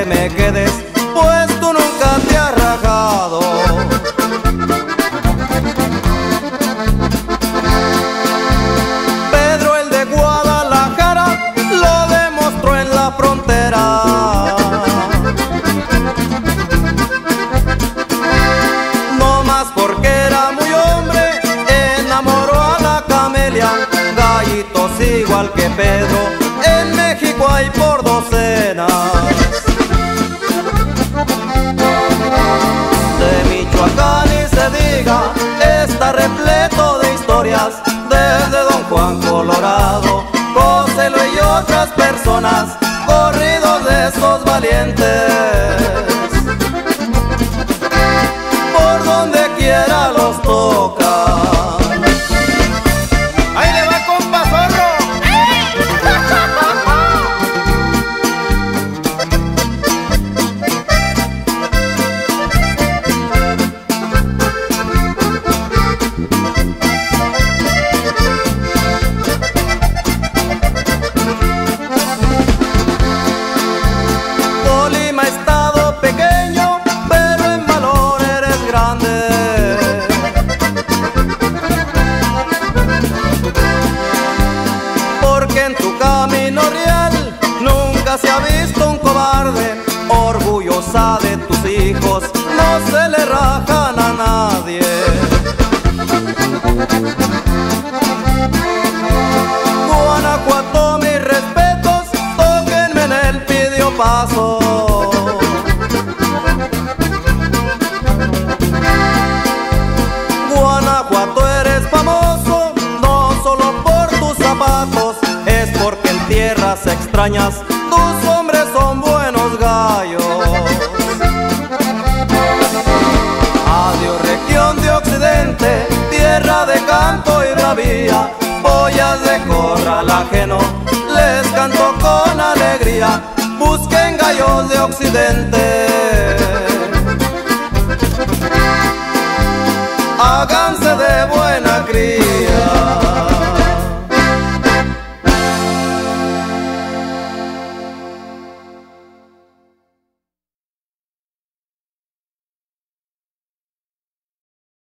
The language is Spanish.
me quedes, pues tú nunca te has rajado. Pedro el de Guadalajara lo demostró en la frontera. No más porque era muy hombre, enamoró a la camelia. Gallitos igual que Pedro, en México hay por docenas. De Michoacán ni se diga, está repleto de historias, desde Don Juan Colorado, Coselo y otras personas, corridos de esos valientes. Por donde quiera los toca. ¡Ahí le va, compa Zorro! Colima, estado pequeño, pero en valor eres grande. Porque en tu camino real nunca se ha visto un cobarde. Orgullosa de tus hijos, no se le rajan a nadie. Guanajuato, mis respetos, tóquenme en el Pidio Paso. Guanajuato, eres famoso, no solo por tus zapatos, es porque en tierras extrañas tus hombres son buenos gallos. Adiós región de Occidente, tierra de canto y bravía, pollas de corral ajeno, les canto con alegría. Busquen gallos de Occidente, háganse